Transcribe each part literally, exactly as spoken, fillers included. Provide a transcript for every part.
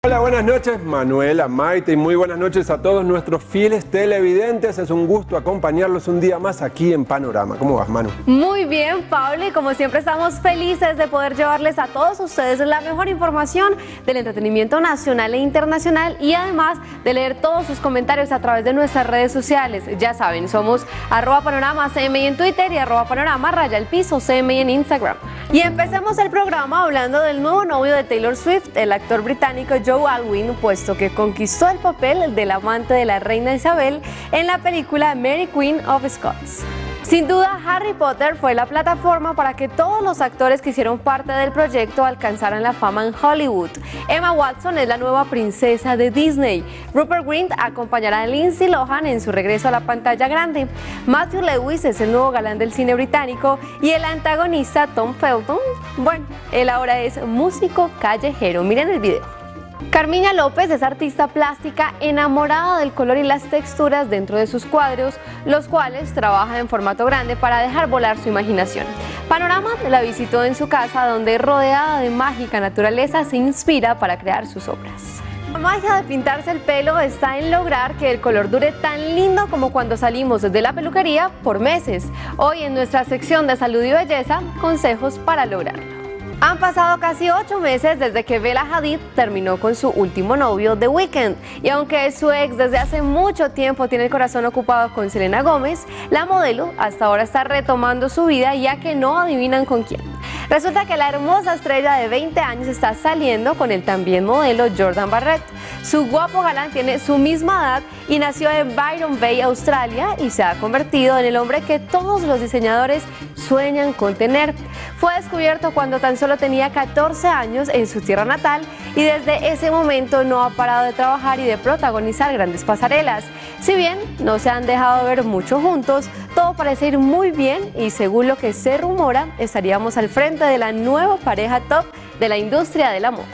Hola, buenas noches, Manuela, Maite, y muy buenas noches a todos nuestros fieles televidentes. Es un gusto acompañarlos un día más aquí en Panorama. ¿Cómo vas, Manu? Muy bien, Pablo, y como siempre estamos felices de poder llevarles a todos ustedes la mejor información del entretenimiento nacional e internacional y además de leer todos sus comentarios a través de nuestras redes sociales. Ya saben, somos arroba panorama C M I en Twitter y arroba panorama raya el piso C M I en Instagram. Y empecemos el programa hablando del nuevo novio de Taylor Swift, el actor británico Joe Alwyn, puesto que conquistó el papel del amante de la reina Isabel en la película Mary Queen of Scots. Sin duda, Harry Potter fue la plataforma para que todos los actores que hicieron parte del proyecto alcanzaran la fama en Hollywood. Emma Watson es la nueva princesa de Disney. Rupert Grint acompañará a Lindsay Lohan en su regreso a la pantalla grande. Matthew Lewis es el nuevo galán del cine británico y el antagonista Tom Felton, bueno, él ahora es músico callejero. Miren el video. Carmiña López es artista plástica enamorada del color y las texturas dentro de sus cuadros, los cuales trabaja en formato grande para dejar volar su imaginación. Panorama la visitó en su casa, donde rodeada de mágica naturaleza se inspira para crear sus obras. La magia de pintarse el pelo está en lograr que el color dure tan lindo como cuando salimos desde la peluquería por meses. Hoy en nuestra sección de salud y belleza, consejos para lograrlo. Han pasado casi ocho meses desde que Bella Hadid terminó con su último novio, The Weeknd, y aunque su ex desde hace mucho tiempo tiene el corazón ocupado con Selena Gómez, la modelo hasta ahora está retomando su vida, ya que no adivinan con quién. Resulta que la hermosa estrella de veinte años está saliendo con el también modelo Jordan Barrett. Su guapo galán tiene su misma edad y nació en Byron Bay, Australia, y se ha convertido en el hombre que todos los diseñadores sueñan con tener. Fue descubierto cuando tan solo tenía catorce años en su tierra natal y desde ese momento no ha parado de trabajar y de protagonizar grandes pasarelas. Si bien no se han dejado ver mucho juntos, todo parece ir muy bien y según lo que se rumora, estaríamos al frente de la nueva pareja top de la industria de la moda.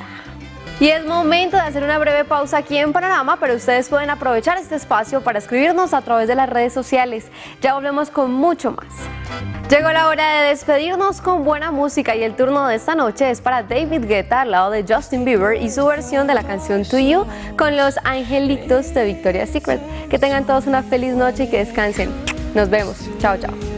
Y es momento de hacer una breve pausa aquí en Panorama, pero ustedes pueden aprovechar este espacio para escribirnos a través de las redes sociales. Ya volvemos con mucho más. Llegó la hora de despedirnos con buena música y el turno de esta noche es para David Guetta al lado de Justin Bieber y su versión de la canción To You con los angelitos de Victoria's Secret. Que tengan todos una feliz noche y que descansen. Nos vemos. Chao, chao.